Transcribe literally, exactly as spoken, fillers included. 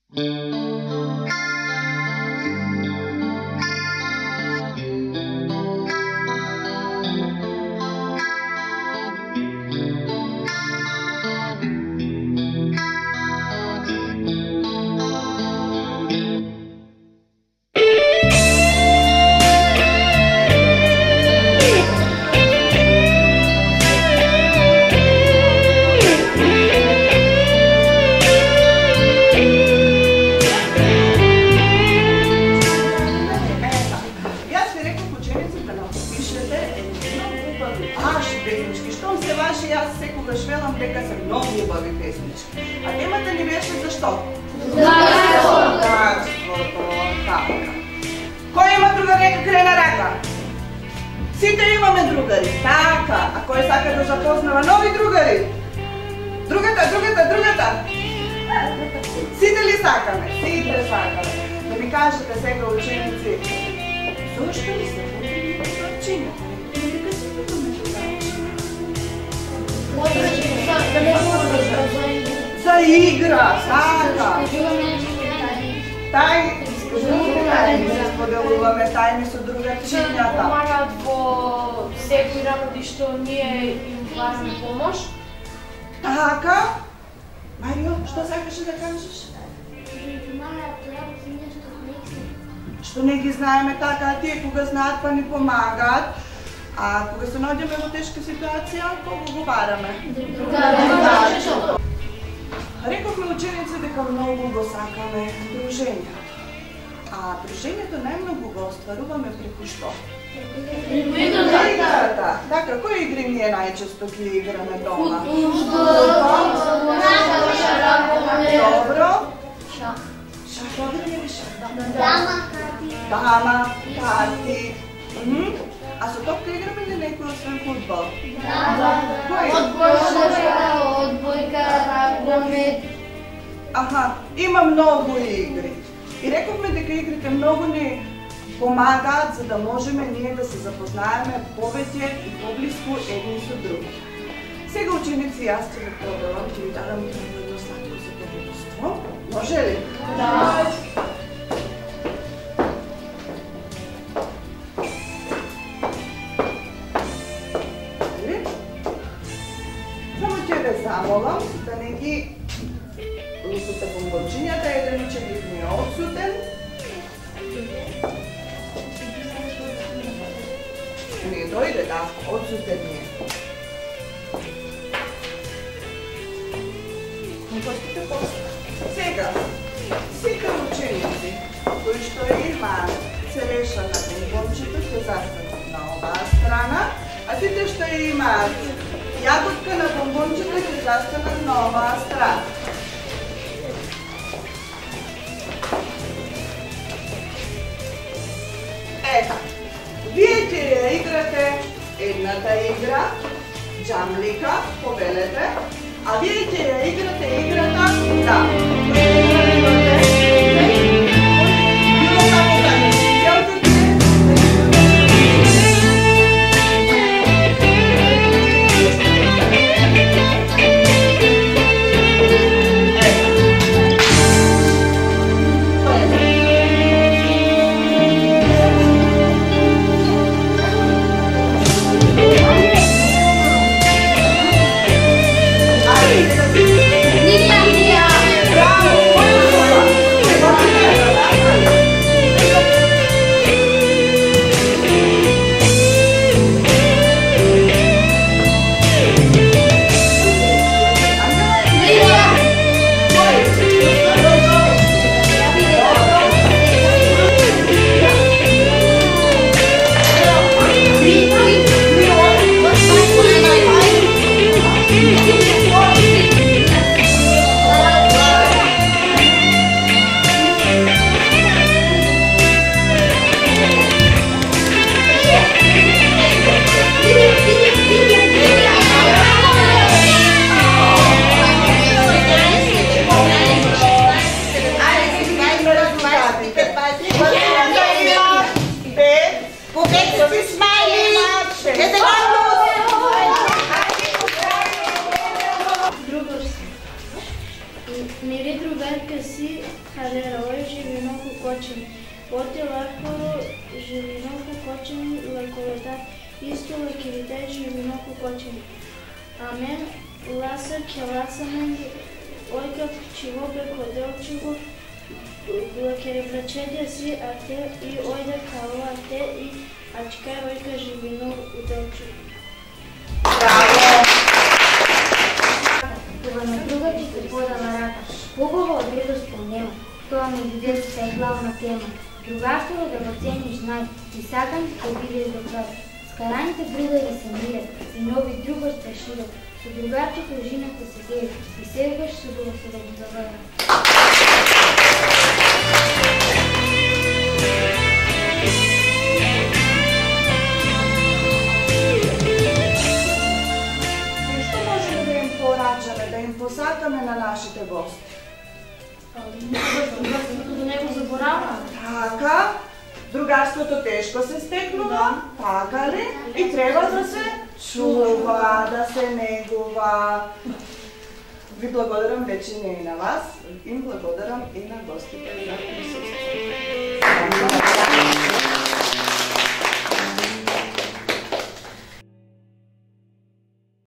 Što ne ги знаеме така, а тие кога знаат па ни помагаат, а кога се наоѓаме во тешка ситуација, кога го бараме? Рековме ученици дека многу го сакаме дружењето. А дружењето најмногу го остваруваме преку што? Преку играта. Така, кои игри ние најчесто ги играме дома? Добро. Шах. Шах, добро ли шах? Дама. Дама, карти. А со топка играме ли некој освен фудбал? Да. Кој? Одбојка, рагомет. Аха, има многу игри. И рековме дека игрите многу ни помагаат за да можеме ние да се запознаеме повеќе и поблиску едни со други. Сега ученици, јас ќе ви продавам, ќе ви дадам едно сладко задоволство. Може ли? Да. Само ќе ве замолам да не ги лусате бомбончињата, еден ученик ми е отсутен. Не дојде, да, отсутен ми е. Сега, сите ученици кои што имаат цереша на бомбончето ќе застанат на оваа страна, а сите што имаат јаготка на бомбончето ќе застанат на оваа страна. Ета, вие ќе ја играте едната игра, джамлика, повелете, а вие ќе ја играте играта, да, било како така, јавте ќе Линија, линија. Верка си халерой живиноко кочен. Поти лахоро живиноко кочен лаковета. Исто лакивите живиноко кочен. Амен ласа келасамен ойка чиво беко делчиво лакере влечеде си ате и ойда кало ате и ачкай ойка живино уделчиво. Браво! Кога на друга ти се подава рака, хубаво одредост нема. Тоа меѓу децата е главна тема. Другарството да го цениш нај, и сакам ти да бидеш до крај. Скараните другари се мират, и нови друга се шират. Со другарчето жената се деви, и сегаш се го се да го завара. Што можеме да им порачаме, да им посакаме на нашите гости? Другарството до него заборавна. Така, другарството тешко се стекнува, така ли? И треба да се чува, да се негува. Ви благодарам вече не и на вас, им благодарам и на гостите за присуствието.